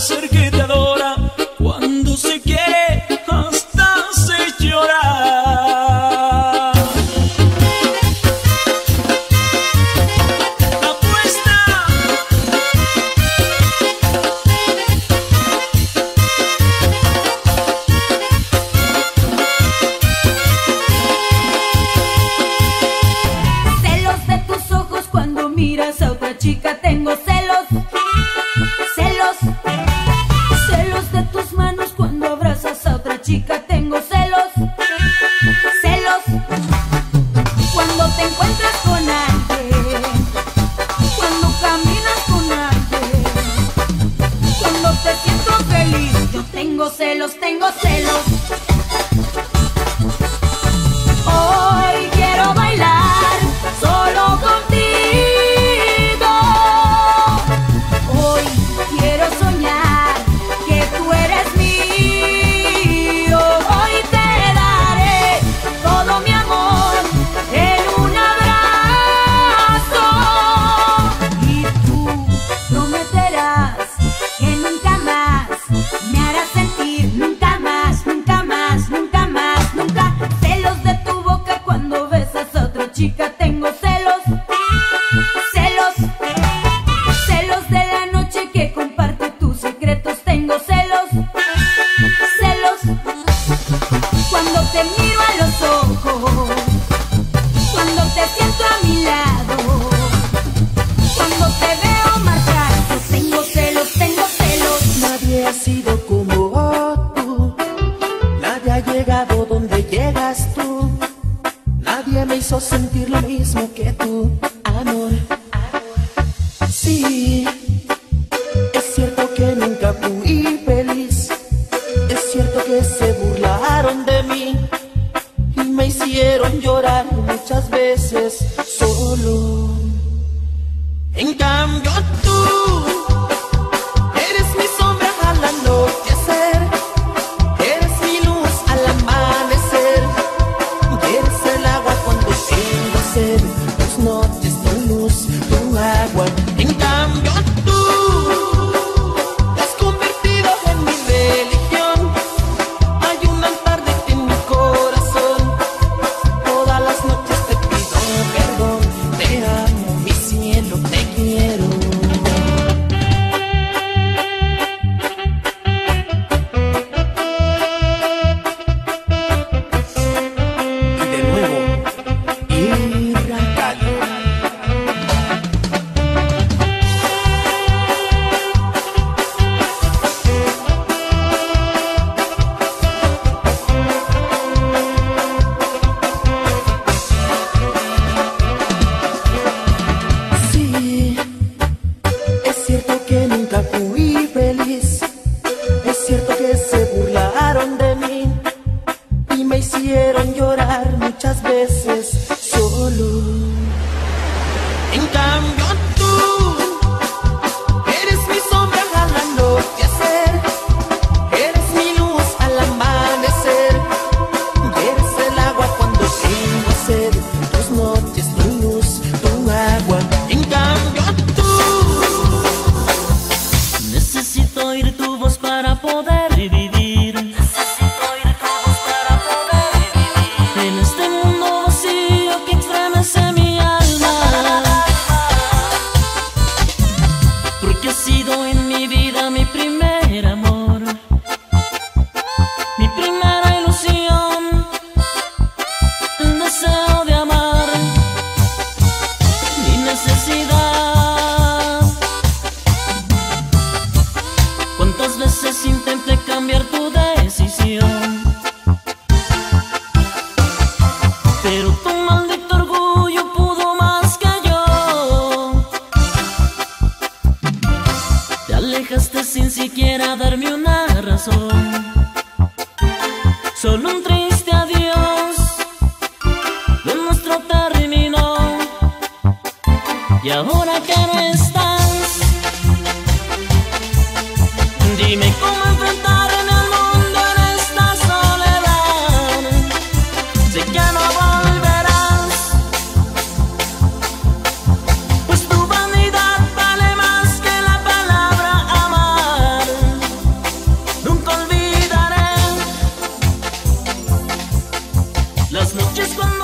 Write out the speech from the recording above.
ser que te adora, cuando se quiere hasta se llora. Apuesta. Celos de tus ojos cuando miras a otra chica, tengo celos, celos. Celos de tus manos cuando abrazas a otra chica, tengo celos, celos. Cuando te encuentras con alguien, cuando caminas con alguien, cuando te siento feliz, yo tengo celos, tengo celos. Hoy quiero bailar solo contigo. Hoy quiero soñar que tú eres mío. Hoy te daré todo mi amor en un abrazo. Y tú prometerás que nunca más me harás sentir, nunca más, nunca más, nunca más, nunca. Celos de tu boca cuando besas a otra chica, tengo celos, celos. Celos de la noche que comparte tus secretos, tengo celos, celos. Cuando te miro a los ojos, cuando te siento a mi lado, cuando te veo marchar, yo tengo celos, tengo celos. Nadie ha sido como tú, nadie ha llegado donde llegas tú, nadie me hizo sentir lo mismo que tú, amor. Sí, es cierto que nunca fui feliz, es cierto que se burlaron de mí y me hicieron llorar muchas veces solo. En cambio tú eres mi sombra al anochecer, eres mi luz al amanecer, eres el agua cuando tengo sed, tus noches, tu luz, tu agua. En cambio tú te has convertido en mi religión, hay un altar de ti en mi corazón, todas las noches te pido perdón, te amo, mi cielo, te quiero. Y de nuevo, Irra Cali. Sí, es cierto que nunca fui feliz, es cierto que se burlaron de mí y me hicieron llorar muchas veces solo. En cambio tú eres mi sombra al anochecer, eres mi luz al amanecer, eres el agua cuando tengo sed, tus noches, tu luz, tu agua. En cambio tú Necesito oír tu voz para poder vivir. Necesito oír tu voz para poder vivir. En este mundo vacío que estremece mi alma. Porque has sido en mi vida mi primer amor, mi primera ilusión, el deseo de amar, mi necesidad. ¿Cuántas veces intenté cambiar tu decisión? Pero tu maldito orgullo pudo más que yo. Te alejaste sin siquiera darme una razón, solo un triste adiós de nuestro terminó. Y ahora que no estás, dime cómo enfrentarme al mundo en esta soledad. Sé que no volverás, pues tu vanidad vale más que la palabra amar. noches cuando